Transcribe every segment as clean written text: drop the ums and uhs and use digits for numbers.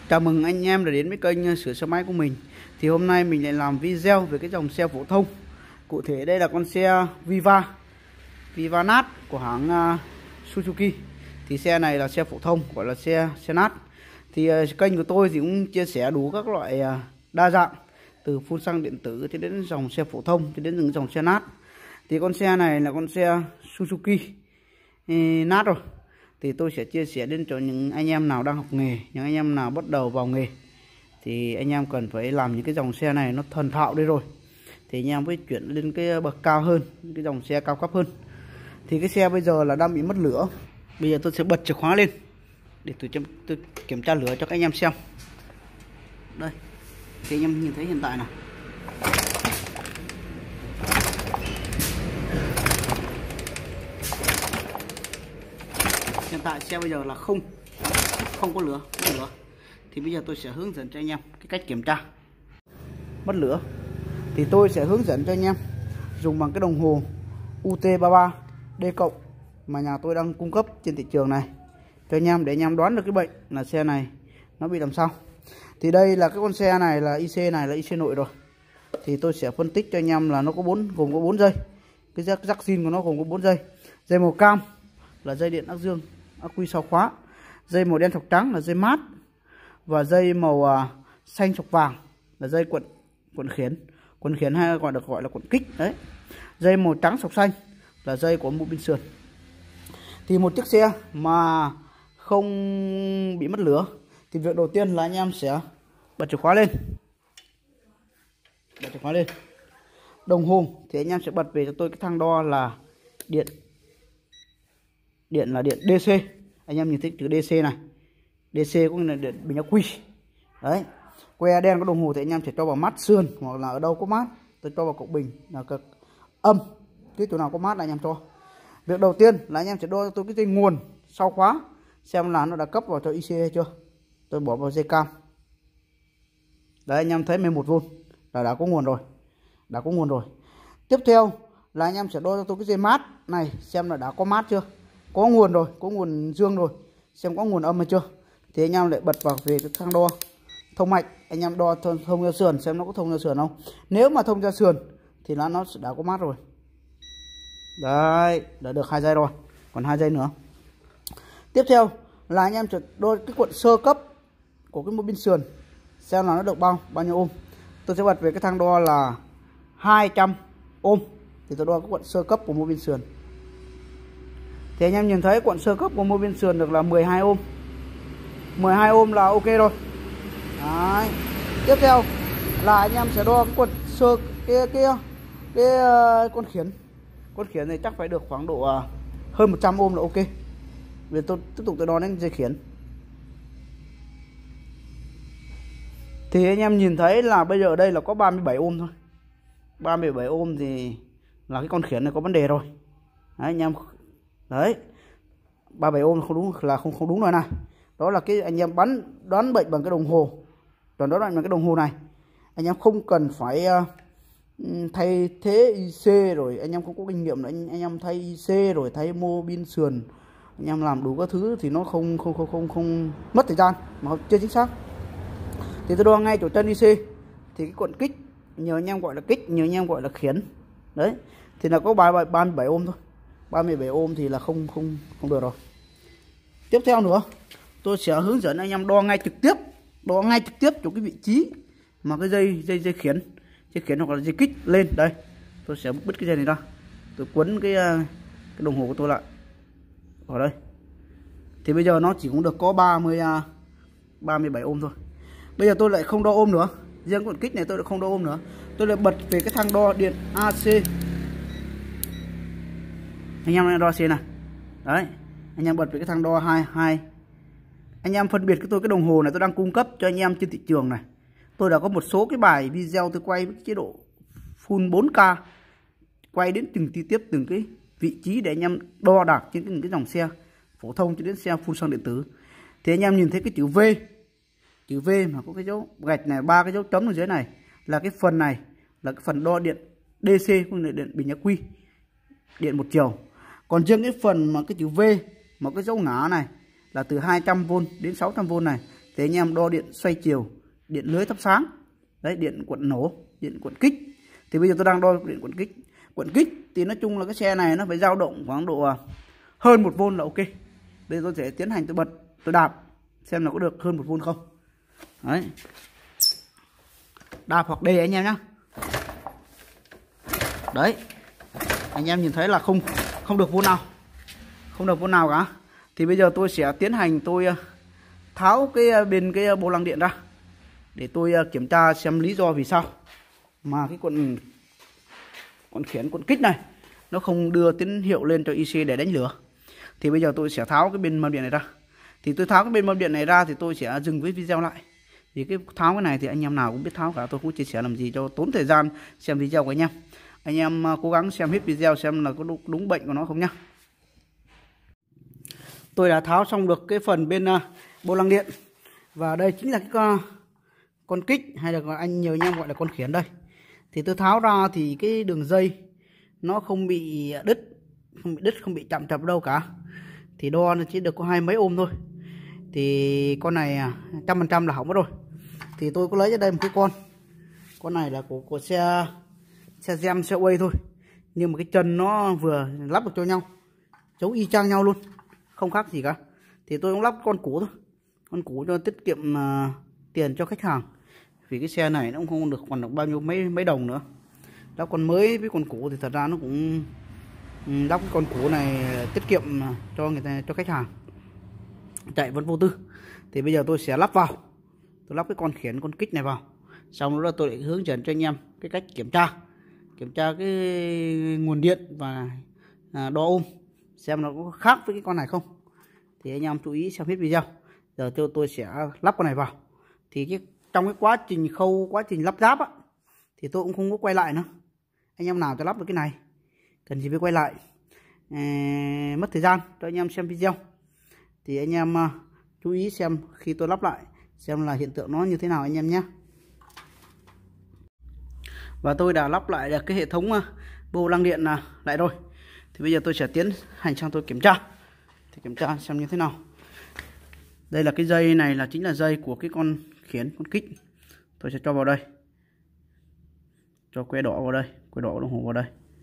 Chào mừng anh em đã đến với kênh sửa xe máy của mình. Thì hôm nay mình lại làm video về cái dòng xe phổ thông. Cụ thể đây là con xe Viva nát của hãng Suzuki. Thì xe này là xe phổ thông, gọi là xe nát. Thì kênh của tôi thì cũng chia sẻ đủ các loại đa dạng, từ phun xăng điện tử cho đến dòng xe phổ thông cho đến những dòng xe nát. Thì con xe này là con xe Suzuki nát rồi. Thì tôi sẽ chia sẻ đến cho những anh em nào đang học nghề, những anh em nào bắt đầu vào nghề. Thì anh em cần phải làm những cái dòng xe này nó thành thạo đây rồi, thì anh em mới chuyển lên cái bậc cao hơn, cái dòng xe cao cấp hơn. Thì cái xe bây giờ là đang bị mất lửa. Bây giờ tôi sẽ bật chìa khóa lên để tôi kiểm tra lửa cho các anh em xem. Đây, thì anh em nhìn thấy hiện tại nào. Hiện tại xe bây giờ là không có lửa, mất lửa. Thì bây giờ tôi sẽ hướng dẫn cho anh em cái cách kiểm tra mất lửa. Thì tôi sẽ hướng dẫn cho anh em dùng bằng cái đồng hồ UT33D+ mà nhà tôi đang cung cấp trên thị trường này cho anh em, để anh em đoán được cái bệnh là xe này nó bị làm sao. Thì đây là cái con xe này là IC, này là IC nội rồi. Thì tôi sẽ phân tích cho anh em là nó có gồm có 4 dây. Cái rắc zin của nó gồm có 4 dây. Dây màu cam là dây điện ắc dương, ắc quy 6 khóa. Dây màu đen sọc trắng là dây mát, và dây màu xanh sọc vàng là dây cuộn khiển hay được gọi là cuộn kích đấy. Dây màu trắng sọc xanh là dây của mô bin sườn. Thì một chiếc xe mà không bị mất lửa thì việc đầu tiên là anh em sẽ bật chìa khóa lên. Đồng hồ thì anh em sẽ bật về cho tôi cái thang đo là điện là điện DC. Anh em nhìn thấy chữ DC này, DC cũng là điện bình ắc quy đấy. Que đen có đồng hồ thì anh em sẽ cho vào mát sườn, hoặc là ở đâu có mát tôi cho vào cục bình là cực âm, cái chỗ nào có mát là anh em cho. Việc đầu tiên là anh em sẽ đo cho tôi cái dây nguồn sau khóa xem là nó đã cấp vào cho IC hay chưa. Tôi bỏ vào dây cam đấy, anh em thấy 11V là đã có nguồn rồi. Tiếp theo là anh em sẽ đo cho tôi cái dây mát này xem là đã có mát chưa, có nguồn rồi, có nguồn dương rồi, xem có nguồn âm hay chưa. Thì anh em lại bật vào về cái thang đo thông mạch, anh em đo thông ra sườn xem nó có thông ra sườn không. Nếu mà thông ra sườn thì là nó đã có mát rồi. Đấy, đã được 2 giây rồi, còn 2 giây nữa. Tiếp theo là anh em sẽ đo cái cuộn sơ cấp của cái mô bin sườn xem là nó được bao nhiêu ôm. Tôi sẽ bật về cái thang đo là 200 ôm. Thì tôi đo cái cuộn sơ cấp của mô bin sườn. Thì anh em nhìn thấy cuộn sơ cấp của mô bin sườn được là 12 ôm. 12 ôm là ok rồi. Đấy. Tiếp theo là anh em sẽ đo cái cuộn sơ con khiển. Con khiển này chắc phải được khoảng độ hơn 100 ôm là ok. Bây giờ tôi tiếp tục tôi đo đến dây khiển. Thì anh em nhìn thấy là bây giờ ở đây là có 37 ôm thôi. 37 ôm thì là cái con khiển này có vấn đề rồi. Đấy anh em. Đấy. 37 ôm không đúng, là không đúng rồi này. Đó là cái anh em đoán bệnh bằng cái đồng hồ. Đoán bệnh bằng cái đồng hồ này. Anh em không cần phải thay thế IC rồi, anh em không có kinh nghiệm nữa, anh em thay IC rồi thay mô bin sườn, anh em làm đủ các thứ thì nó không mất thời gian mà chưa chính xác. Thì tôi đo ngay chỗ chân IC thì cái cuộn kích, nhiều anh em gọi là kích, nhiều anh em gọi là khiển đấy, thì là có 37 ôm thôi. 37 ôm thì là không được rồi. Tiếp theo nữa tôi sẽ hướng dẫn anh em đo ngay trực tiếp chỗ cái vị trí mà cái dây khiển hoặc là dây kích lên. Đây tôi sẽ bứt cái dây này ra, tôi quấn cái đồng hồ của tôi lại ở đây. Thì bây giờ nó chỉ cũng được có 37 ôm thôi. Bây giờ tôi lại không đo ôm nữa, riêng cuộn kích này tôi lại không đo ôm nữa. Tôi lại bật về cái thang đo điện AC. Anh em đo C này. Đấy, anh em bật về cái thang đo 22. Anh em phân biệt cái đồng hồ này tôi đang cung cấp cho anh em trên thị trường này. Tôi đã có một số cái bài video tôi quay với chế độ full 4K, quay đến từng chi tiết, từng cái vị trí để anh em đo đạc trên những cái dòng xe phổ thông cho đến xe phun xăng điện tử. Thì anh em nhìn thấy cái chữ V mà có cái dấu gạch này, 3 cái dấu chấm ở dưới này là cái phần này là cái phần đo điện DC, cũng là điện bình ắc quy, điện một chiều. Còn riêng cái phần mà cái chữ V mà cái dấu ngã này là từ 200V đến 600V này Thì anh em đo điện xoay chiều, điện lưới thắp sáng. Đấy, điện cuộn nổ, điện cuộn kích. Thì bây giờ tôi đang đo điện cuộn kích. Cuộn kích thì nói chung là cái xe này nó phải dao động khoảng độ hơn 1V là ok. Bây giờ tôi sẽ tiến hành tôi bật, tôi đạp xem là có được hơn 1V không. Đấy. Đạp hoặc đề anh em nhá. Đấy. Anh em nhìn thấy là không được vôn nào. Không được vôn nào cả. Thì bây giờ tôi sẽ tiến hành tôi tháo cái bên cái vô lăng điện ra để tôi kiểm tra xem lý do vì sao mà cái con khiển cuộn kích này nó không đưa tín hiệu lên cho IC để đánh lửa. Thì bây giờ tôi sẽ tháo cái bên mâm điện này ra. Thì tôi tháo cái bên mâm điện này ra thì tôi sẽ dừng với video lại. Vì cái tháo cái này thì anh em nào cũng biết tháo cả, tôi không chia sẻ làm gì cho tốn thời gian xem video của anh em. Anh em cố gắng xem hết video xem là có đúng bệnh của nó không nhá. Tôi đã tháo xong được cái phần bên vô lăng điện. Và đây chính là cái con kích hay là anh nhiều anh em gọi là con khiển đây. Thì tôi tháo ra thì cái đường dây nó không bị đứt, không bị chạm chập đâu cả. Thì đo nó chỉ được có 20 mấy ôm thôi. Thì con này 100% là hỏng mất rồi. Thì tôi có lấy ra đây một cái con này là của xe Gem, xe Way thôi. Nhưng mà cái chân nó vừa lắp được cho nhau, giống y chang nhau luôn, không khác gì cả. Thì tôi cũng lắp con cũ thôi, con cũ cho tiết kiệm tiền cho khách hàng. Vì cái xe này nó cũng không được còn được bao nhiêu mấy đồng nữa. Lắp con mới với con cũ thì thật ra nó cũng lắp cái con cũ này tiết kiệm cho người ta, cho khách hàng chạy vẫn vô tư. Thì bây giờ tôi sẽ lắp vào, tôi lắp cái con khiển con kích này vào, xong đó là tôi lại hướng dẫn cho anh em cái cách kiểm tra cái nguồn điện và đo ohm xem nó có khác với cái con này không. Thì anh em chú ý xem hết video. Giờ tôi sẽ lắp con này vào. Thì trong cái quá trình lắp ráp á, thì tôi cũng không có quay lại nữa. Anh em nào cho lắp được cái này cần gì phải quay lại, mất thời gian cho anh em xem video. Thì anh em chú ý xem khi tôi lắp lại xem là hiện tượng nó như thế nào anh em nhé. Và tôi đã lắp lại được cái hệ thống vô lăng điện lại rồi. Thì bây giờ tôi sẽ tiến hành sang tôi kiểm tra. Thì kiểm tra xem như thế nào. Đây là cái dây này là chính là dây của cái con khiển, con kích. Tôi sẽ cho vào đây. Cho que đỏ vào đây, que đỏ đồng hồ vào đây.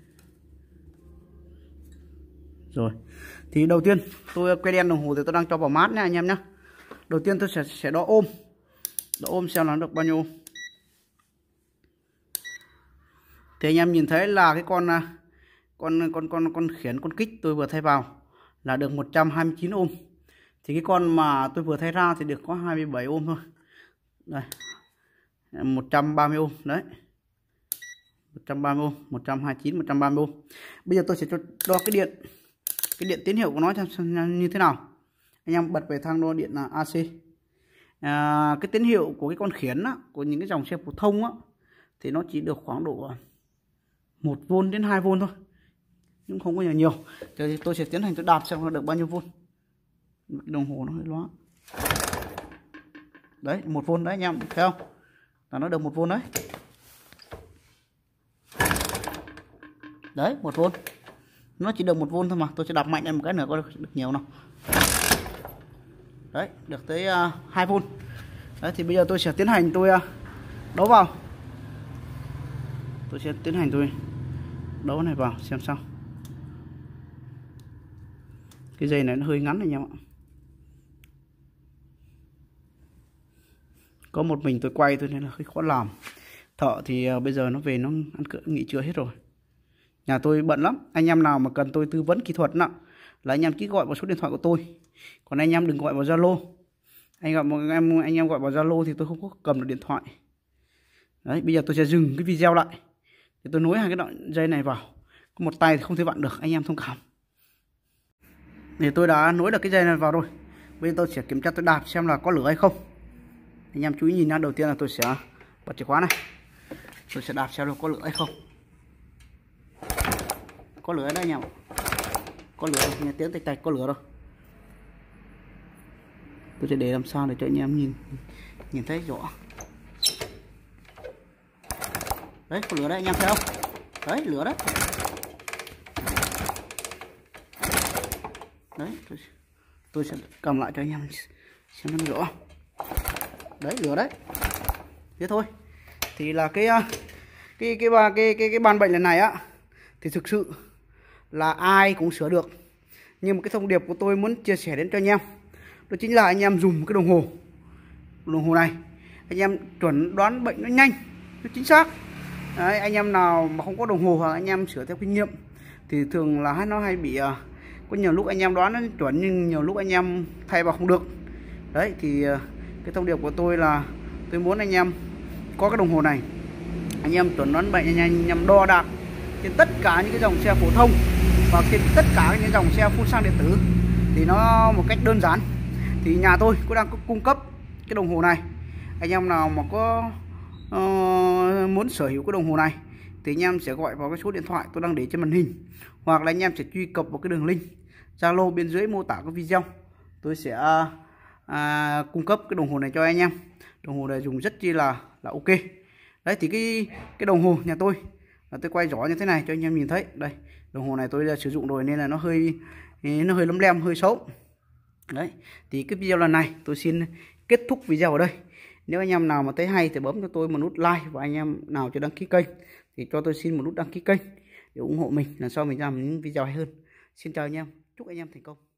Rồi. Thì đầu tiên tôi que đen đồng hồ thì tôi đang cho vào mát nha anh em nhé. Đầu tiên tôi sẽ đo ohm. Đo ohm xem nó được bao nhiêu. Thì anh em nhìn thấy là cái con khiển, con kích tôi vừa thay vào là được 129 ohm. Thì cái con mà tôi vừa thay ra thì được có 27 ohm thôi. Đây. 130 ohm đấy. 130 ohm, 129, 130 ohm. Bây giờ tôi sẽ đo cái điện tín hiệu của nó xem như thế nào. Anh em bật về thang đo điện là AC. Cái tín hiệu của cái con khiển á, của những cái dòng xe phổ thông á, thì nó chỉ được khoảng độ 1V đến 2V thôi, nhưng không có nhiều. Thì tôi sẽ tiến hành tôi đạp xem nó được bao nhiêu vôn. Đồng hồ nó hơi loa. Đấy, 1V đấy anh em thấy không? Là nó được 1V đấy. Đấy, 1V. Nó chỉ được 1V thôi mà. Tôi sẽ đạp mạnh lên một cái nữa có được nhiều nào. Đấy, được tới 2V. Đấy, thì bây giờ tôi sẽ tiến hành tôi đấu vào. Tôi sẽ tiến hành tôi đấu này vào xem sao. Cái dây này nó hơi ngắn anh em ạ. Có một mình tôi quay thôi nên là hơi khó làm. Thợ thì bây giờ nó về nó ăn nghỉ trưa hết rồi. Nhà tôi bận lắm. Anh em nào mà cần tôi tư vấn kỹ thuật là anh em chỉ gọi vào số điện thoại của tôi. Còn anh em đừng gọi vào Zalo. Anh em gọi vào Zalo thì tôi không có cầm được điện thoại. Đấy, bây giờ tôi sẽ dừng cái video lại. Thì tôi nối hai cái đoạn dây này vào. Có một tay thì không thể vặn được, anh em thông cảm. Thì tôi đã nối được cái dây này vào rồi. Bây giờ tôi sẽ kiểm tra tôi đạp xem là có lửa hay không. Anh em chú ý nhìn nhá, đầu tiên là tôi sẽ bật chìa khóa này. Tôi sẽ đạp xem là có lửa hay không. Có lửa đấy anh em. Có lửa, nghe tiếng tạch tạch, có lửa rồi. Tôi sẽ để làm sao để cho anh em nhìn thấy rõ. Đấy, có lửa đấy anh em thấy không? Đấy, lửa đấy. Đấy, tôi sẽ cầm lại cho anh em xem nó rõ. đấy, lửa đấy. Thế thôi. Thì là cái ban bệnh lần này á thì thực sự là ai cũng sửa được. Nhưng mà cái thông điệp của tôi muốn chia sẻ đến cho anh em, đó chính là anh em dùng cái đồng hồ này, anh em chuẩn đoán bệnh nó nhanh, nó chính xác. Đấy, anh em nào mà không có đồng hồ hoặc anh em sửa theo kinh nghiệm thì thường là nó hay bị có nhiều lúc anh em đoán nó chuẩn nhưng nhiều lúc anh em thay vào không được. Đấy thì cái thông điệp của tôi là tôi muốn anh em có cái đồng hồ này, anh em chuẩn đoán bệnh, anh em đo đạc trên tất cả những cái dòng xe phổ thông và trên tất cả những dòng xe phun xăng điện tử thì nó một cách đơn giản. Thì nhà tôi cũng đang cung cấp cái đồng hồ này. Anh em nào mà có muốn sở hữu cái đồng hồ này thì anh em sẽ gọi vào cái số điện thoại tôi đang để trên màn hình, hoặc là anh em sẽ truy cập vào cái đường link Zalo bên dưới mô tả cái video. Tôi sẽ cung cấp cái đồng hồ này cho anh em. Đồng hồ này dùng rất chi là ok. Đấy thì cái đồng hồ nhà tôi là tôi quay rõ như thế này cho anh em nhìn thấy. Đây, đồng hồ này tôi đã sử dụng rồi nên là nó hơi lấm lem, hơi xấu. Đấy thì cái video lần này tôi xin kết thúc video ở đây. Nếu anh em nào mà thấy hay thì bấm cho tôi một nút like, và anh em nào chưa đăng ký kênh thì cho tôi xin một nút đăng ký kênh để ủng hộ mình, lần sau mình làm những video hay hơn. Xin chào anh em, chúc anh em thành công.